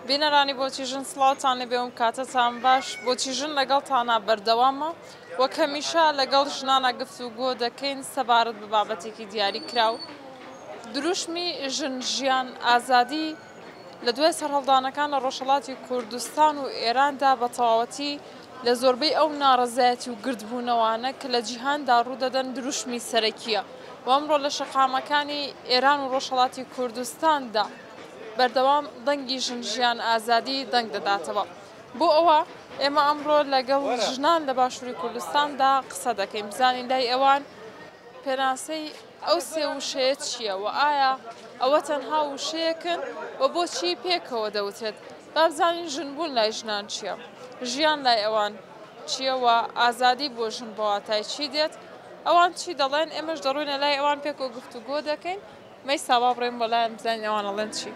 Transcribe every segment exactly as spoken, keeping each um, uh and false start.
بینەرانی بۆچی ژن سڵاتان لێ بێوم کاتتان باش بۆچی ژن لەگەڵتانە بەردەوامە وەک هەمیشە لەگەڵ ژنانە گفتوگۆ دەکەین سەبارەت بە بابەتێکی دیاری کراو دروشمی ژن ژیان ئازادی لە دوای سەرهەڵدانەکان لە ڕۆژهەڵاتی کوردستان و ئێراندا بە تەواوەتی لە زۆربەی ئەو ناڕەزایەتی و گردبوونەوانە کە لە جیهاندا ڕوودەدەن دروشمی سەرەکیە و ئەمڕۆ لە شەقامەکانی ئێران و ڕۆژهەڵاتی کوردستاندا بەردەوام دەنگی ژن ژیان ئازادی دەنگ دەداتەوە بۆ ئەوە ئێمە ئەمڕۆ لەگەڵ ژنان لە باشووری کوردستاندا قسە دەکەین بزانین لای ئەوان پێناسەی ئەو سێ وشەیە چییە و ئایا ئەوە تەنها وشەیەکن و بۆچی پێکەوە دەوترێت با بزانین ژنبوون لای ژنان چییە ژیان لای ئەوان چییەوە ئازادی بۆ ژن بەواتای چی دێت ئەوان چی دەڵێن ئێمەش دەڕوینە لای ئەوان پێکەوە گفتوگۆ دەکەین مەی ساوا بڕێن بۆ لایەن بزانین ئەوان ئەڵێن چی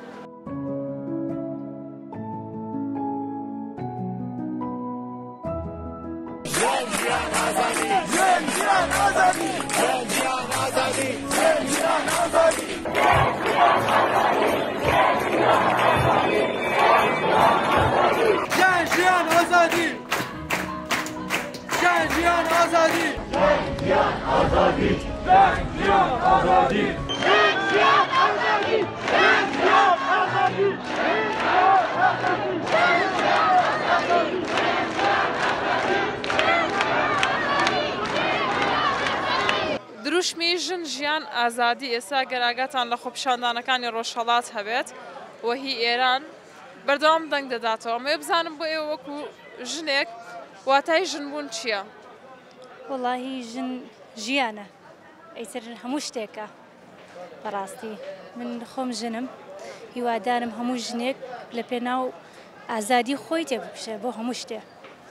دروشمی ژن ژیان ئازادی ئێستا گەراگاتان لە خۆپیشاندانەکانی ڕۆژهەڵات هەبێت وەهی ئێران بەردەوام دەنگ دەداتەوە ئەمە بزانم بۆ ئێوە وەکو ژنێک واتای ژنبوون چییە؟ وەڵاهی ژن ژیانە ئەیتر هەموو شتێکە بەڕاستی من خۆم ژنم هیوادارم هەموو ژنێک لە پێناو ئازادی خۆی تێبکشێ بۆ هەموو شتێ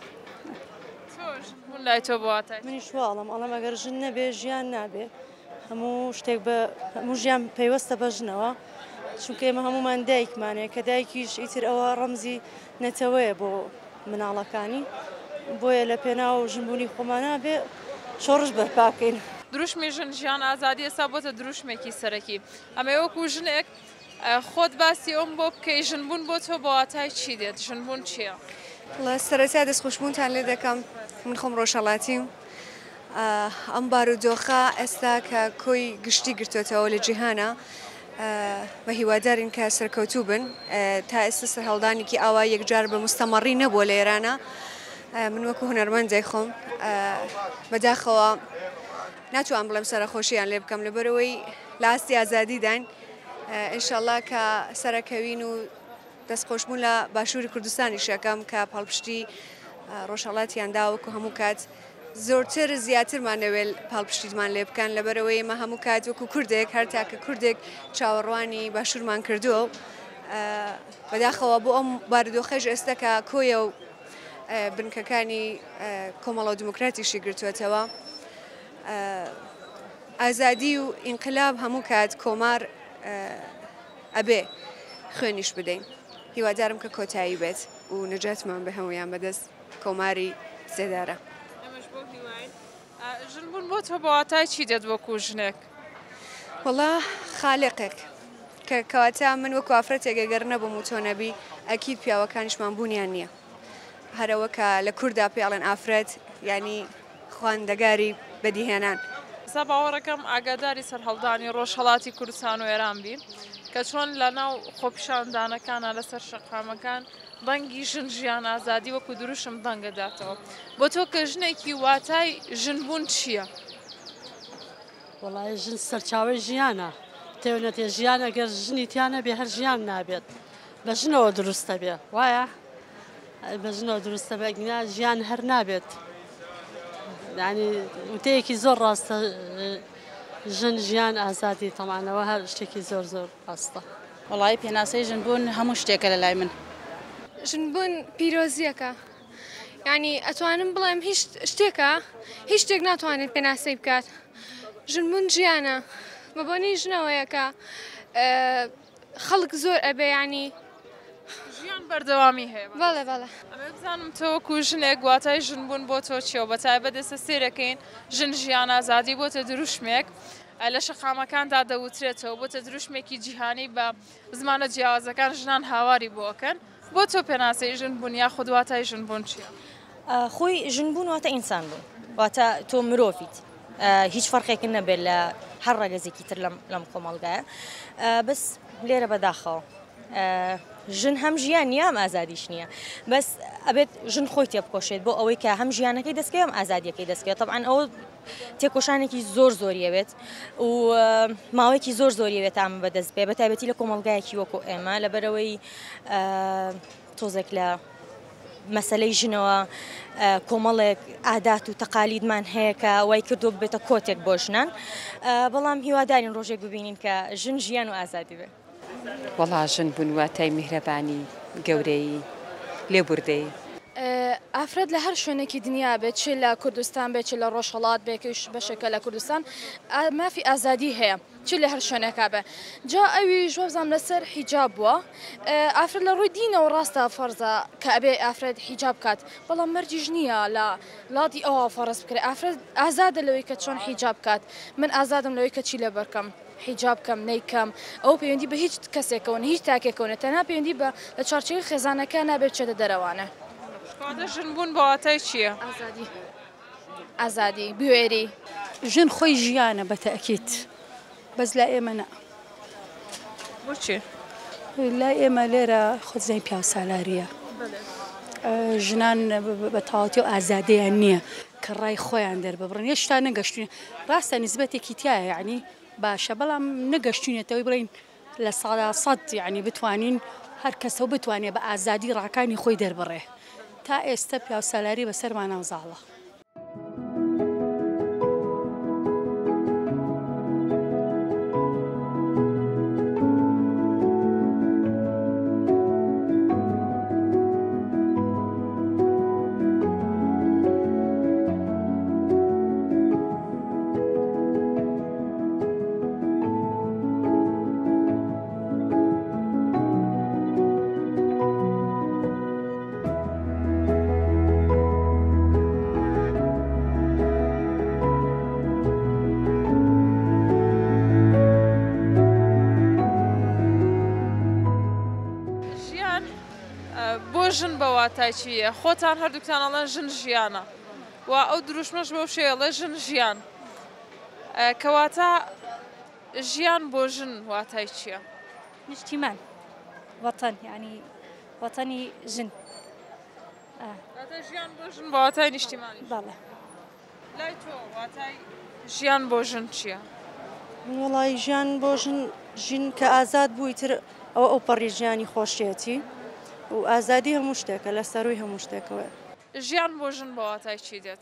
لای تۆ بواتای منیش واڵم ئەڵەم ئەگەر ژن نەبێ ژیان نابێ هەموو شتێک بە هەموو ژیان پەیوەستە بە ژنەوە چونکە ئێمە هەمومان دایکمانەیە کە دایکیش ئیتر ئەوە ڕەمزی نەتەوەیە بۆ مناڵەکانی بۆیە لە پێناو ژنبوونی خۆمان نابێ شۆڕش بەرپاکەین دروشمی ژن ژیان ئازادی ئێستا بۆتە دروشمێکی سەرەکی ئەمە وەکو ژنێک خۆت باسی ئەوم بۆ بکەی ژنبوون بۆ تۆ بە واتای چی دێت ژنبوون چییە؟ لە سەرەتا دەستخۆشبوونتان لێ دەکەم من خۆم ڕۆژهەڵاتیم ئەم بارودۆخە ئێستا کە کۆی گشتی گرتوێتەوە لە جیهانە بە هیوادارین کە سەرکەوتوو بن تا ئێستا سەرهەڵدانێکی ئاوا یەکجار بە مستەمەڕی نەبووە لە ئێرانە من وەکو هونەرمەندای خۆم بەداخەوە ناتوان بڵێم سەرخۆشییان لێ بکەم لەبەرەوەی لە ئاستی ئازادیدان ئینشەڵڵا کە سەرەکەوین و دەستخۆشبوون لە باشووری کوردستانی شەکەم کە پاڵپشتی ڕۆژهەڵاتیاندا وەکو هەموو کات زۆرتر زیاترمانەوێت پاڵپشتیمان لێ بکەن لەبەرەوەی ئێمە هەموو کات وەکو کوردێک هەر تاکە کوردێک چاوەڕوانی باشوورمان کردووە بەداخەوە بۆ ئەم بارودۆخەش ئێستا کە کۆیە و بنکەکانی کۆمەڵە دیموکراتیشی گرتوێتەوە ئازادی و ئینقلاب هەموو کات کۆمار ئەبێ خوێنیش بدەین هیوادارم کە کۆتایی بێت و نەجاتمان بە هەمویان بەدەست کۆماری زێدارە ژنبوون بۆ تۆ بەواتای چی دێت وەکو ژنێک؟ وەڵا خالقێک کە کەواتە من وەکو ئافرەتێک ئەگەر نەبووم و تۆ نەبی ئەکید پیاوەکانیشمان بوونیان نییە هەرەوە کە لە کووردا پێڵێن ئافرەت ینی خواندەگاری بەدیهێنان سا باوەڕەکەم ئاگاداری سەرهەڵدانی ڕۆژهەڵاتی کوردستان و ئێران بی کە چۆن لە ناو خۆپیشاندانەکانە لەسەر شەقامەکان دەنگی ژن ژیان ئازادی وەکو دروشم دەنگەداتەوە بۆ تۆ کە ژنێکی واتای ژنبوون چییە؟ وەڵای ژن سەرچاوی ژیانە تێونەتێ ژیان ئەگەر ژنی تیانە بێ هەر ژیان نابێت بە ژنەوە دروستە بێ وایە بە ژنەوە دروستە بەگنا ژیان هەر نابێت ینی وتەیەکی زۆر ڕاستە ژن ژیان ئازادی تەمانەوە هەر شتێکی زۆر زۆر ڕاستە وەڵای پێناسەی ژنبوون هەموو شتێکە لە لای من ژنبوون پیرۆزیەکە یعنی ئەتوانم بڵێم هیچ شتێکە هیچ شتێک ناتوانێت پێناسەی بکات ژنبوون ژیانە بەبوونی ژنەوەیەکە خەڵک زۆر ئەبێ ینی ژیان بەردەوامی هەیە بەڵێ بەڵێ ئەمە بزانم تۆ وەکو ژنێک واتای ژنبوون بۆ تۆ چیەوە بەتایبەت ئێستا سێرەکەین ژن ژیان ئازادی بۆتە دروشمێک لە شەقامەکاندا دەوترێتەوە بۆتە دروشمێکی جیهانی بە زمانە جیاوازەکان ژنان هاواری بۆکەن بۆ تۆ پێناسەی ژنبوون یا خودواتای ژنبوون چییە؟ خۆی ژنبوون واتە ئینسان بوون واتە تۆ مرۆڤیت هیچ فەرقێکن نەبێت لە هەر ڕێگەزێکی تر لەم کۆمەڵگایە بەس لێرە بەداخەوە ژن هەم ژیان نییە ئەم ئازادیش نییە بەس ئەبێت ژن خۆی تێ بکۆشێت بۆ ئەوەی کە هەم ژیانەکەی دەستکەوێت ئەم ئازادیەکەی دەستکەوێت طبعاً ئەوە تێکۆشانێکی زۆر زۆریەوێت و ماوەیەکی زۆر زۆریەوێت ئەم بەدەست بێ بەتایبەتی لە کۆمەڵگایەکی وەکو ئێمە لەبەرەوەی تۆزێک لە مەسەلەی ژنەوە کۆمەڵێک ئادات و تەقالیدمان هەیە کە وای کردو بێتە کۆتێک بۆ ژنان بەڵام هیوادارین ڕۆژێک ببینین کە ژن ژیان و ئازادی بێ وەڵا ژن بوون واتای میهرەبانی گەورەی لێبوردەی ئافرەت لە هەر شوێنێکی دنیا بێت چێ لە کوردستان بێت چ لە ڕۆژهەڵات بێکش بەشێکە لە کوردستان مافی ئازادی هەیە چ لە هەر شوێنێکا بێ جا ئەوی ژۆبزانام لەسەر حیجاب بووە ئافرەت لە ڕووی دینەوە ڕاستە فەرزە کە ئەبێ ئافرەت حیجاب کات بەڵام مەرجیش نییە لە وڵاتی ئەوە فەرز بکرێت ئافرەت ئازادە لەوەی کە چۆن حیجاب کات من ئازادم لەوەی کە چی لێ بەرکەم حیجاب کەم نەیکەم ئەو پەیوەندی بە هیچ کەسێکەوە هیچ تاکێکەوە تەنها پەیوەندی بە لە چارچەوەی خێزانەکە نابێت چێتە دەرەوانە ژنبوون بەواتای چییە؟ ئازادی ئازادی بوێری ژن خۆی ژیانە بە تەکیت بەس لا ئێمە نە بۆچی؟ لا ئێمە لێرە خۆزای پیا سالاریە ژنان بە تەواوەتی و ئازادەیان نییە کە ڕای خۆیان دەرببڕن یە شتا نەگەشتوین ڕاستە نسبەتێکی تایە یعنی باشە بەڵام نەگەشتوینێتەوەی بڵین لە ساڵا سەد یعنی بتوانین هەر کەسە بتوانێت بە ئازادی ڕاکانی خۆی دەربڕێ تا ئێستا پیا سالاری بەسەرمان ناوزاڵە ژن بەواتای چییە؟ خۆتان هەردووکتان ئەڵێن ژن ژیانە و ئەو دروشمەش بەو شێڵێ ژن ژیان کەواتە ژیان بۆ ژن واتای چییە؟ نیشتیمان وەتەن یعنی وەتەنی ژن ژیان بۆ ژن بەواتای نیشتیمانی بەڵێ لای تۆ واتای ژیان بۆ ژن چییە؟ وڵی ژیان بۆ ژن ژین کە ئازاد بووی تر ئەوە ئەو پەڕی ژیانی خۆشیەتی و ئازادی هەموو شتێکە لە سەروی هەموو شتێکەوە ژیان بۆ ژن بەواتای چی دێت؟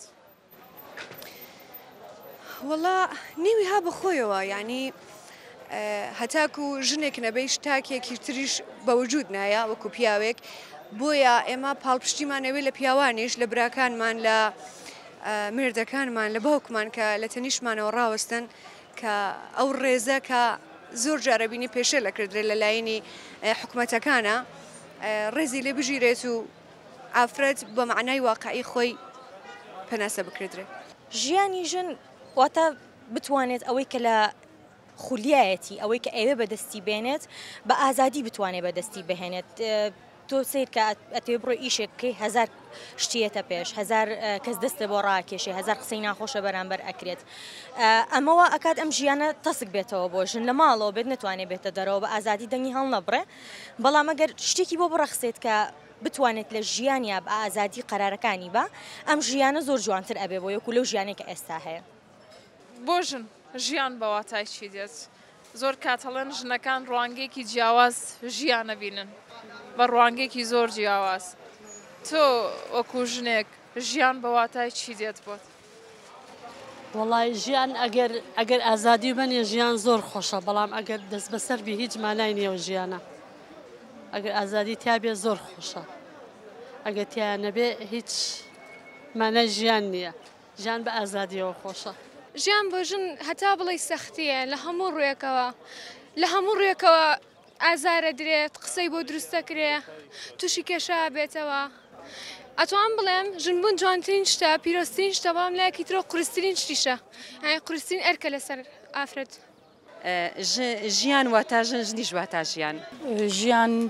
وەڵا نیوی ها بەخۆیەوە یعنی هەتاکو ژنێک نەبەی شتاکێکی تریش بەوجود نایە وەکو پیاوێک بۆیە ئێمە پاڵپشتیمانەوێ لە پیاوانیش لە براکانمان لە مێردەکانمان لە باوکمان کە لە تەنیشمانەوە ڕاوەستن کە ئەو ڕێزە کە زۆر جارەبینی پێشە لە کردرێ لە لایەنی حکوومەتەکانە ڕێزی لێ بژیرێت و ئافرەت بە معنای واقعی خۆی پەناسە بکردرێت ژیانی ژن واتە بتوانێت ئەوەی کە لە خولیایەتی ئەوەی کە ئێوە بەدەستی بێنێت بە ئازادی بتوانێت بەدەستی بهێنێت تۆ سیر کە ئەتێ بڕۆ ئیشێککەی هەزار شتیەتە پێش هەزار کەس دەستە بۆ ڕاکێشێ هەزار قسەی ناخۆشە بەرامبەر ئەکرێت ئەمەوە ئەکات ئەم ژیانە تەسک بێتەوە بۆ ژن لە ماڵەوە بێت نتوانێت بێتە دەرەوە بە ئازادی دەنگی هەڵ نەبڕێ بەڵام ئەگەر شتێکی بۆ بڕەخسێت کە بتوانێت لە ژیانیا بە ئازادی قەرارەکانی بە ئەم ژیانە زۆر جوانتر ئەبێ بۆ یەکو لەو ژیانێک کە ئێستا هەیە بۆ ژن ژیان بەواتای چی دێت؟ زۆر کاتەڵێن ژنەکان ڕوانگەیەکی جیاواز ژیانە بینن بە ڕوانگەیەکی زۆر جیاواز تۆ وەکو ژنێک ژیان بەواتای چی دێت بۆت؟ وڵی ژیان ئەگەر ئەگەر ئازادی بنێ ژیان زۆر خۆشە بەڵام ئەگەر دەست بەسەر بی هیچ مانای نییە ژیانە ئەگەر ئازادی تیا بێ زۆر خۆشە ئەگەر تیان نەبێ هیچ مانای ژیان نییە ژیان بە ئازادیەوە خۆشە ژیان بۆ ژن هەتا بڵێ سەختیە لە هەموو ڕوویەکەوە لە هەموو ڕوویەکەوە ئازارە درێت قسەی بۆ دروستەکرێ تووشی کێشە بێتەوە ئەتوان بڵێم ژنبوون جوانترین شتە پیرۆستترین شتە بەڵام لایەکی ترۆ قورستترین شتیشە قورستترین ئەرکە لەسەر ئافرەت ژیان واتە ژن ژنیش واتە ژیان ژیان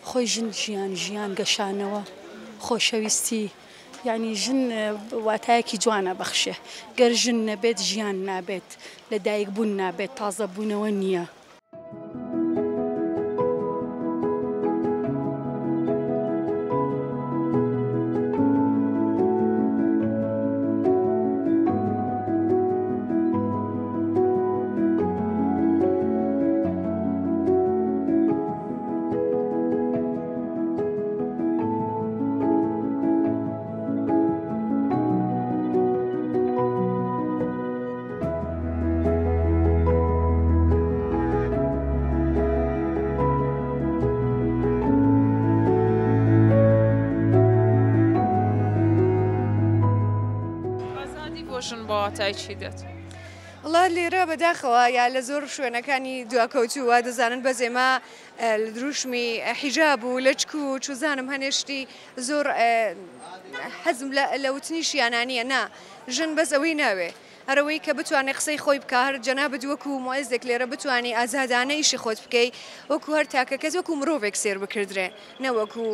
خۆی ژن ژیان ژیان گەشانەوە خۆشەویستی یعنی ژن واتایەکی جوانە بەخشێ گەر ژن نەبێت ژیان نابێت لە دایک بوون نابێت تازە بوونەوە نییە. ژن بەواتای چی دێت؟ وڵات لێرە بەداخەوە یا لە زۆر شوێنەکانی دواکەوتوو وا دەزانن بە زێمە لە دروشمی حیجاب و لەچک و چوزانم هەنێشتی زۆر حەزم لە وتنیشیانانیە نا ژن بەس ئەوەی ناوێ هەرەوەی کە بتوانێت قسەی خۆی بکە هەر جەنابەت وەکو مۆزێک لێرە بتوانانی ئازادانە ئیشی خۆت بکەی وەکو هەر تاکە کەس وەکو مرۆڤێک سێر بکردرێ نەوەکو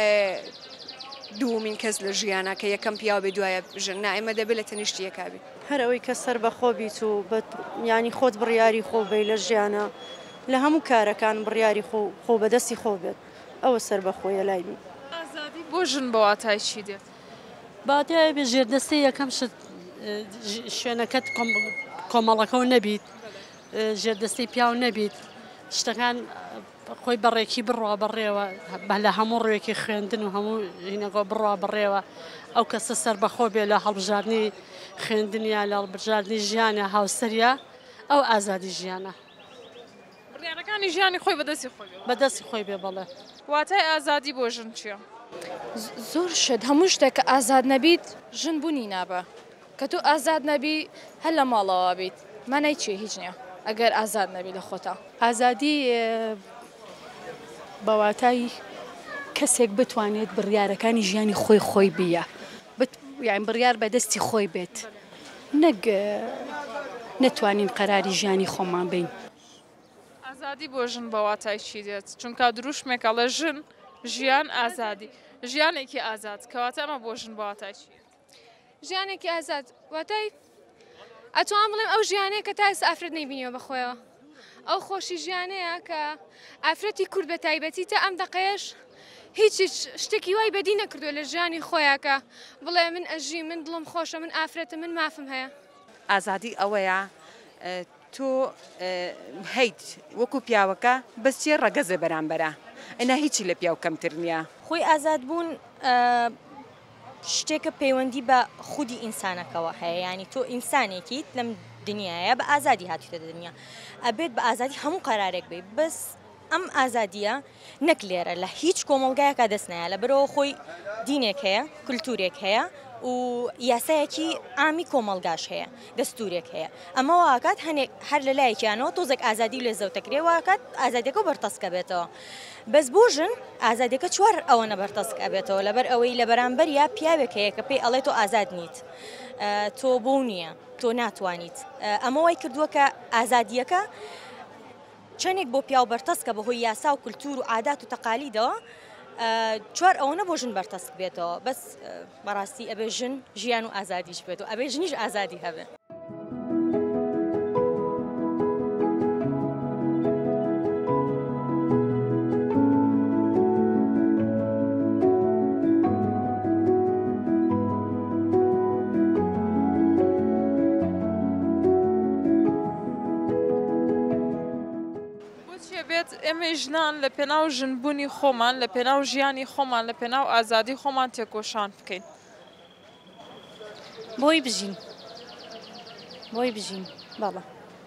دوومین کەس لە ژیانە کە یەکەم پیاو بێ دوایە ژن نا ئێمە دەبێت لە تەنیشتی یەکابی هەرەوەی کە سەر بەخۆ بیت و ینی خۆت بڕیاری خۆ بێ لە ژیانە لە هەموو کارەکان بڕیاری خۆ بەدەستی خۆ بێت ئەوە سەر بەخۆیە لای من. ئازادی بۆ ژن بەواتای چی دێت؟ باتای بێ ژێردەستەی یەکەم شت شوێنەکەت کۆمەڵەکەەوە نەبیت ژێردەستەی پیاو نەبیت شتەکان خۆی بەڕێکی بڕوا بەڕێوە لە هەموو ڕێکی خوێندن و هەموو ژینەکە بڕوا بڕێوە ئەو کەسە سەر بەخۆ بێ لە هەڵبژاردننی خوێندنیا لە هەڵبژاردننی ژیانە هاوسەریە ئەو ئازادی ژیانە بڕیارەکانی ژیانی خۆی بەدەستی خۆی بەدەستی خۆی بێ بەڵێ. واتای ئازادی بۆ ژن چییە؟ زۆر شت هەموو شتێک کە ئازاد نەبیت ژن بوونی نابە کە تو ئازاد نەبی هەر لە ماڵەوە بیت مانای چی هیچ نییە ئەگەر ئازاد نەبی لە خۆتا. ئازادی بەواتای کەسێک بتوانێت بڕیارەکانی ژیانی خۆی خۆی بیە یان بڕیار بەدەستی خۆی بێت نەک نەتوانین قەراری ژیانی خۆمان بین. ئازادی بۆ ژن بەواتای چی دێت؟ چونکە دروشمێکە لە ژن ژیان ئازادی ژیانێکی ئازاد کەواتە ئەمە بۆ ژن بەواتای چی؟ ژیانێکی ئازاد واتای ئەتوان بڵێم ئەو ژیانەیە کە تا ئێستا ئافرەت نەیبینیەوە بەخۆیەوە ئەو خۆشی ژیانەیە کە ئافرەتی کورد بە تایبەتی تا ئەم دەقەیەش هیچ شتێکی وای بەدی نەکردووە لە ژیانی خۆیەکە بڵێ من ئەژی من دڵم خۆشە من ئافرەتە من مافم هەیە. ئازادی ئەوەیە تۆ هەیت وەکو پیاوەکە بەسیێ ڕەگەزە بەرامبەرە ئەنا هیچی لە پیاو کەمتر نییە. خۆی ئازاد بوون شتێکە پەیوەندی بە خودی ئینسانەکەەوە هەیە ینی تۆ ئینسانێکیت لەم دنیاە بە ئازادی هاتیتە دنیا ئەبێت بە ئازادی هەموو قەرارێک بێت بەس ئەم ئازادیە نەک لێرە لە هیچ کۆمەڵگایەکە دەست نایە لە بەرەوە خۆی دینێک هەیە کولتورێک هەیە و یاسایەکی ئامی کۆمەڵگاش هەیە دەستورێک هەیە ئەمە واکات هەنێک هەر لە لایەکیانەوە تۆزێک ئازادی لێ زەوتەکرێ واکات ئازادیەکە بەرتەسکە بێتەوە بەس بۆ ژن ئازادیەکە چوار ئەوە نەبەرتەسکە بێتەوە لەبەر ئەوەی لە بەرامبەر یا پیاوێک هەیە کە پێی ئەڵێ تۆ ئازاد نیت تۆ بۆ نییە تۆ ناتوانیت ئەمە وای کردووە کە ئازادیەکە چەندێک بۆ پیاو بەرتەسکە بەهۆی یاسا و کولتور و عادات و تەقالیدەوە چوار ئەوەنە بۆ ژن بەرتەسک بێتەوە بەس بەڕاستی ئەبێ ژن ژیان و ئازادیش بێت و ئەبێ ژنیش ئازادی هەبێت. ئێمە ژنان لە پێناو ژنبوونی خۆمان لە پێناو ژیانی خۆمان لە پێناو ئازادی خۆمان تێکۆشان بکەین بۆی بژین بۆی بژین بەڵە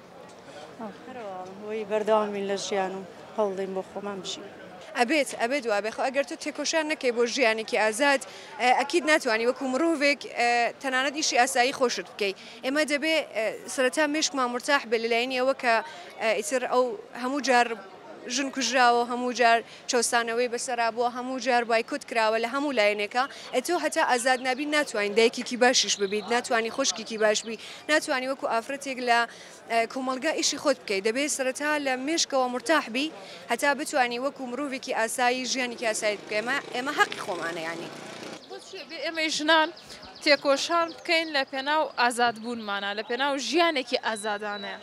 بۆی بەردەوامین لە ژیان و هەوڵدەین بۆ خۆمان بژین. ئەبێت ئەبێت وابێخ ئەگەر تۆ تێکۆشان نەکەی بۆ ژیانێکی ئازاد ئەکید ناتوانانی وەکو مرۆڤێک تەنانەت ئیشی ئاسایی خۆشت بکەیت ئێمە دەبێ سەرەتا مێشکمان مرتاح بێ لەلایەنی ئەوە کە ئیتر ئەو هەموو جار ژن کوژراوە هەموو جار چەسانەوەی بەسەرا بووە هەموو جار بایکوت کراوە لە هەموو لایەنێکە ئەتۆ هەتا ئازاد نابی ناتوانین دایکێکی باشیش ببیت ناتوانانی خوشکێکی باشبی ناتوانانی وەکو ئافرەتێک لە کۆمەلگا ئیشی خۆت بکەیت دەبێت سەرەتا لە مێشکەوە مرتاحبی هەتا بتوانانی وەکو مرۆڤێکی ئاسایی ژیانێکی ئاسایت بکەمە ئێمە حەقی خۆمانە یانی ئێمە ژنان تێکۆشان بکەین لە پێناو ئازادبوونمانە لە پێناو ژیانێکی ئازادانەیە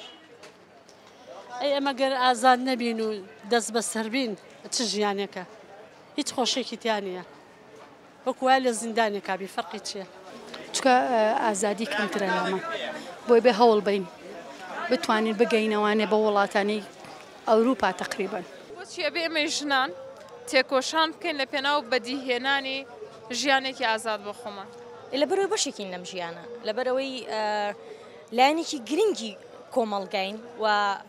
ئەی ئەمە گەر ئازاد نەبین و دەست بە سەربین چ ژیانێکە هیچ خۆشێکی تیانە وەکو وای لە زیندانێکا بی فەرقی چییە چکە ئازادی کەمترە لەمە بۆی بێ هەوڵ بین بتوانین بگەینەوانێ بە وڵاتانی ئەوروپا تقریبا بۆچیە بێ ئێمە ژنان تێکۆشان بکەین لە پێناو بەدیهێنانی ژیانێکی ئازاد بۆ خۆمان لە بەرەوەی بەشێکین لەم ژیانە لە بەرەوەی لایەنێکی گرنگی کۆمەڵگاین و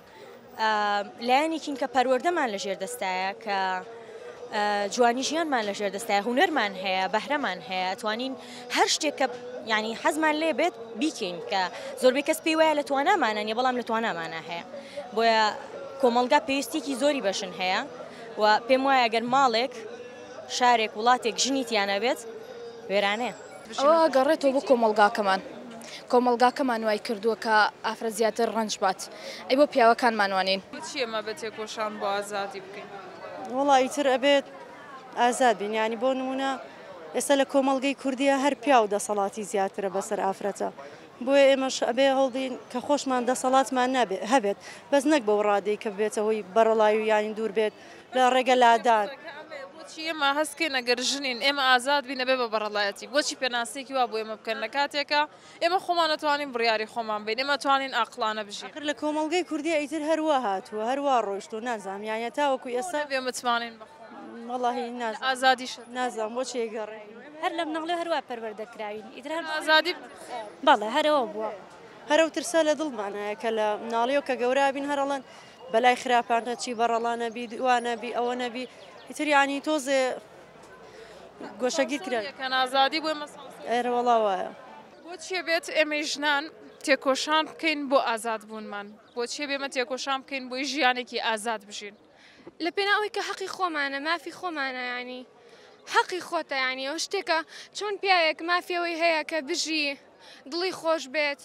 لایەنێکین کە پەروەردەمان لە ژێر دەستایە کە جوانی ژیانمان لە ژێر دەستایە هونەرمان هەیە بەهرەمان هەیە توانین هەر شتێک کە ینی حەزمان لێ بێت بیکەین کە زۆربەی کەس پێی وایە لە توانامانە نیە بەڵام لە توانامانە هەیە بۆیە کۆمەڵگا پێویستێکی زۆری بەشن هەیە و پێم وایە گەر ماڵێک شارێک وڵاتێک ژنیتیانە بێت وێرانەیە ئەوە گەڕێتەوە بۆ کۆمەلگاکەمان کۆمەلگاکەمان وای کردووە کە ئافرە زیاتر ڕەنج بات ئەی بۆ پیاوەکانمانوانین چی ئەمە بە تێکۆشان بۆ ئازادی بکەین وڵی ئیتر ئەبێت ئازاد بین ینی بۆ نمونە ئێستا لە کۆمەڵگەی کوردیە هەر پیا و دەسەڵاتی زیاترە بەسەر ئافرەتە بۆیە ئێمەش ئەبێ هەڵدین کە خۆشمان دەسەڵاتمان نابێت هەبێت بەس نەک بەو ڕادەی کە بێتەوەی بەرەڵای و ینی دوور بێت لە ڕێگە لادان بۆچی ئێمە هەستکەین ئەگەر ژنین ئێمە ئازاد بینە بێ بە بەڕەڵایەتی بۆچی پێناسێکی وا بۆ ئێمە بکەن لە کاتێکە ئێمە خۆمان نەتوانین بڕیاری خۆمان بین ئێمە توانین ئاقلانە بژین لە کۆمەڵگەی کوردی ئیتر هەروە هاتووە هەروە ڕۆیشت و نازام یانە تاوەکو ئێستا بێ متوانین وەڵاهی ناز ئازادیش نازام بۆچی گەڕێ هەر لە مناڵێ هەروە پەروەردەکراوین ئیتر ئازادی بەڵێ هەرەوە بووە هەرو ترسا لە دڵمانەیە کە لە مناڵیەوە کە گەورابین هەرەڵەن بەلای خراپانە چی بەڕەڵانە بی دوانە بی ئەوە نەبی ئیتر ینی تۆزێ گۆشەگیر کرا کە ئازادی بۆ ئێمە ئێرە وەڵا وایە بۆچیە بێت ئێمە ژنان تێکۆشان بکەین بۆ ئازاد بوونمان بۆچیە بێمە تێکۆشان بکەین بۆی ژیانێکی ئازاد بژین لە پێناوەی کە حەقی خۆمانە مافی خۆمانە ینی حەقی خۆتە ینی ئەو شتێکە چۆن پیاوێک مافیەوەی هەیە کە بژی دڵی خۆش بێت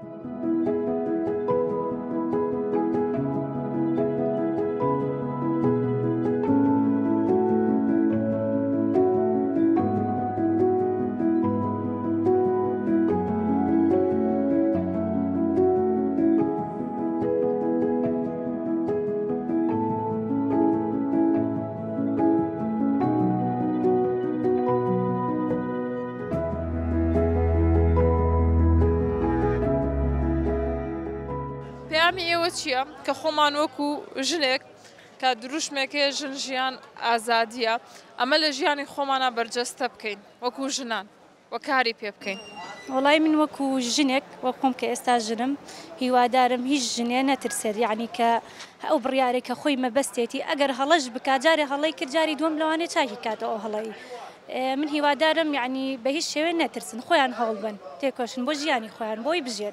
ئێوە چییە کە خۆمان وەکو ژنێک کە دروشمێکەیە ژن ژیان ئازادیە ئەمە لە ژیانی خۆمانە بەرجەستە بکەین وەکو ژنان وە کاری پێ بکەین وڵای من وەکو ژنێک وەکۆم کە ئێستا ژنم هیوادارم هیچ ژنێ نەترسێت یعنی کە ئەو بڕیارێکە خۆی مەبەستێتی ئەگەر هەڵەش بک جارێ هەڵی کرد جاری دووەم لەوانێ چاکی کاتەوە هەڵی من هیوادارم یعنی بە هیچ شێوێ نەترسن خۆیان هەوڵ بن تێکۆشن بۆ ژیانی خۆیان بۆی بژێن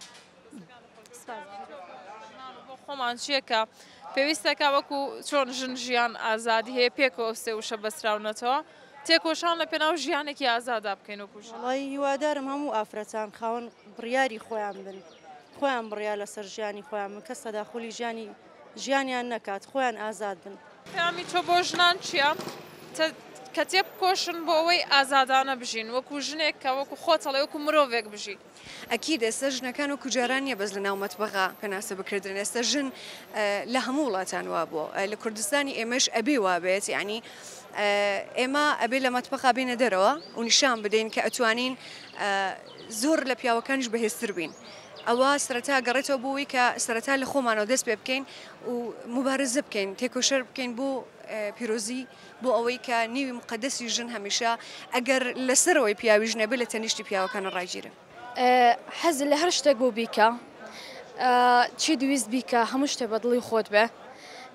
خۆمان چیەکە پێویستەکە وەکو چۆن ژن ژیان ئازادی هەیە پێکەوە سێ وشە بەسراونەتەوە تێکۆشان لە پێناو ژیانێکی ئازادا بکەین وەڵی هیوادارم هەموو ئافرەتان خاوەن بڕیاری خۆیان بن خۆیان بڕیا لەسەر ژیانی خۆیان من کەس سەداخۆلی ژیانی ژیانیان نەکات خۆیان ئازاد بن پەیامی تۆ بۆ ژنان چییە کە تێبکۆشن بۆ ئەوەی ئازادانە بژین وەکو ژنێک کە وەکو خۆتەڵێ وەکو مرۆڤێک بژین ئەکی دەستە ژنەکان و کوجاران نیە بەس لە ناو مەتبەخا پێناسە بکردن ئێستا ژن لە هەموو وڵاتان وا بووە لە کوردستانی ئێمەش ئەبێ وابێت یعنی ئێمە ئەبێ لە مەتبەخا بێنە دەرەوە و نیشان بدەین کە ئەتوانین زۆر لە پیاوەکانیش بەهێزتر بین ئەوە سەرەتا گەڕێتەوە بۆەوەی کە سەرەتا لە خۆمانەوە دەست پێ بکەین و مبارزە بکەین تێکۆشەر بکەین بۆ پیرۆزی بۆ ئەوەی کە نیوی مقدەسی ژن هەمیشە ئەگەر لەسەرەوەی پیاوی ژنە بێ لە تەنیشتی پیاوەکانە ڕایگیرە حەز لە هەر شتێک بۆ بیکە چی دویست بیکە هەموو شتێ بە دڵی خۆت بێ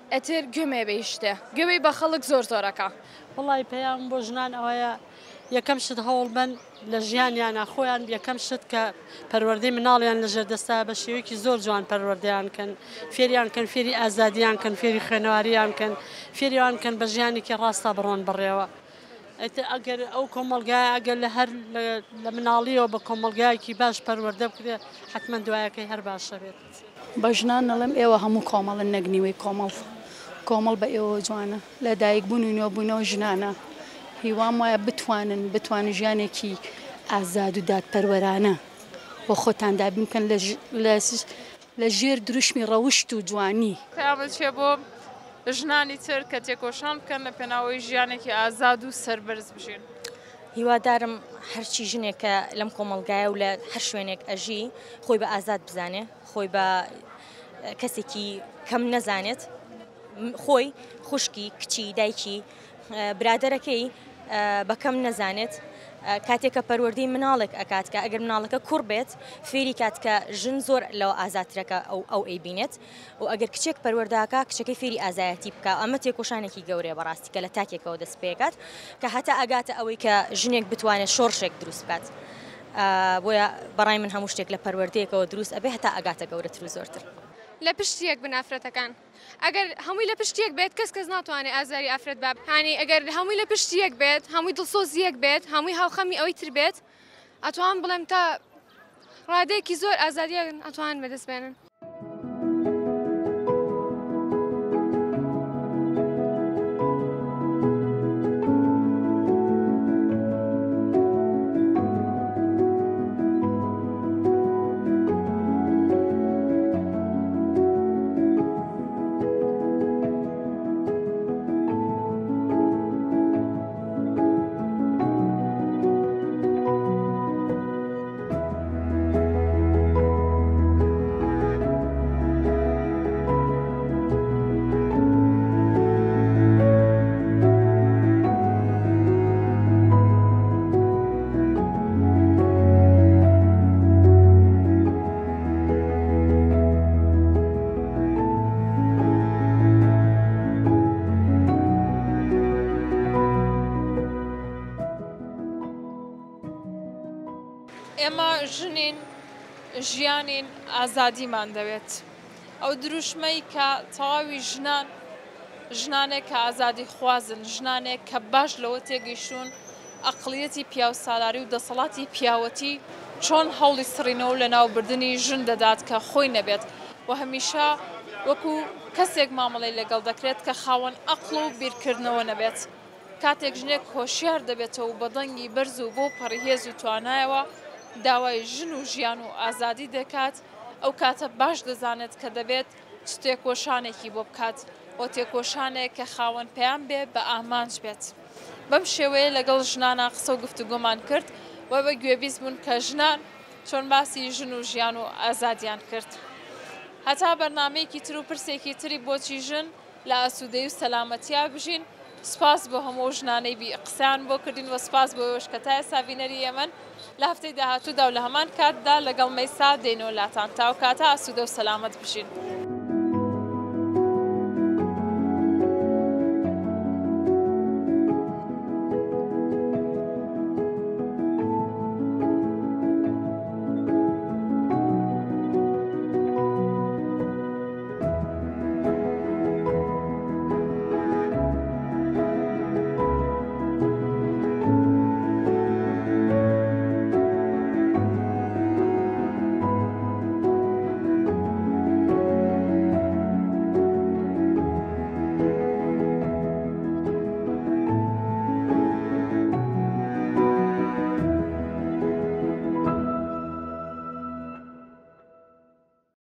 ئەتر گوێمێ بەیشتێ گوێی بە خەڵک زۆر زۆرەکە وڵی پێیان بۆ ژنان ئەوەیە یەکەم شت هەوڵ بن لە ژیانیانە خۆیان یەکەم شت کە پەروەردەی مناڵیان لەژێر دەستا بە شێوەیەکی زۆر جوان پەروەردەیان کەن فێریان کەن فێری ئازادیان کەن فێری خوێنەواریان کەن فێریان کەن بە ژیانێکی ڕاستە بڕۆن بڕێەوە ئەگەر ئەو کۆمەلگای ئەگەر لە هەر لە مناڵیەوە بە کۆمەلگایەکی باش پەروەردە بکرێ حتمما دوایەکەی هەر باشە بێت بە ژنان نەڵێم ئێوە هەموو کۆمەڵن نەگنیوەی کۆمەڵ کۆمەڵ بە ئێوە جوانە لە دایک بوونینەوە بوونەوە ژنانە هیوام وایە بتوانن بتوانن ژیانێکی ئازاد و دادپەروەرانە بۆ خۆتان دابین بکەن لە ژێر دروشمی ڕەوشت و جوانی پێ بۆ ژنانی تر کە تێکۆشان بکەن لە پێناوەی ژیانێکی ئازاد و سەربەرز بژین هیوادارم هەرچی ژنێکە لەم کۆمەلگایە و لە هەر شوێنێک ئەژی خۆی بە ئازاد بزانێ خۆی بە کەسێکی کەم نەزانێت خۆی خوشکی کچی دایکی برادەرەکەی بەکەم نەزانێت کاتێکە پەروەردەی مناڵێک ئەکات کە ئەگەر مناڵەکە کوڕ بێت فێری کات کە ژن زۆر لەوە ئازاترەکە ئەو ئەو ئەیبینێت و ئەگەر کچێک پەروەرداکە کچەکەی فێری ئازایەتی بکە ئەمە تێکۆشانێکی گەورەیە بەڕاستی کە لە تاکێکەوە دەست پێکات کە هەتا ئەگاتە ئەوەی کە ژنێک بتوانێت شۆڕشێک دروست بکات بۆیە بەڕای من هەموو شتێک لە پەروەردەیەکەوە دروست ئەبێ هەتا ئەگاتە گەورەتر و زۆرتر لە پشتیەک بنافرەتەکان ئەگەر هەمووی لە پشتیەک بێت کەس کەس ناتوانێت ئازاری ئافرەت باب هانی ئەگەر هەمووی لە پشتیەک بێت هەمووی دڵسۆزیەک بێت هەمووی هاوخەمی ئەوەی تر بێت ئەتوان بڵێم تا ڕادەیەکی زۆر ئازاریە ئەتوان بەدەست بێنن ئێمە ژنین ژیانین ئازادیمان دەوێت ئەو دروشمەی کە تەواوی ژنان ژنانێک کە ئازادی خوازن ژنانێک کە باش لەوە تێگەیشتون ئەقڵیەتی پیاو سالاری و دەسەڵاتی پیاوەتی چۆن هەوڵی سڕینەوە لە ناوبردننی ژن دەدات کە خۆی نەبێت و هەمیشە وەکو کەسێک مامەڵی لەگەڵ دەکرێت کە خاوەن ئەقڵ و بیرکردنەوە نەبێت کاتێک ژنێک هۆشیار دەبێتەوە و بەدەنگی بەرز و بۆ پەڕیهێز و توانایەوە داوای ژن و ژیان و ئازادی دەکات ئەو کاتە باش دەزانێت کە دەبێت تێکۆشانێکی بۆ بکات بۆ تێکۆشانێک کە خاوەن پێیان بێ بە ئامانج بێت بەم شێوەیە لەگەڵ ژنانە قسە و گفتوگۆمان کرد و بە گوێبیست بوون کە ژنان چۆن باسی ژن و ژیان و ئازادیان کرد هەتا بەرنامەیەکی تر و پرسێکی تری بۆچی ژن لە ئاسوودەی و سەلامەتیا بژین سپاس بۆ هەموو ژنانەی بی قسەیان بۆ کردین و سپاس بۆ ئێوەش کە تا ئێستا بینەری ئێمەن لە هەفتەی داهاتوودا و لە هەمان کاتدا لەگەڵ مەیسا دێنەوە لاتان تاو کاتە ئاسوودە و سەلامەت بژین.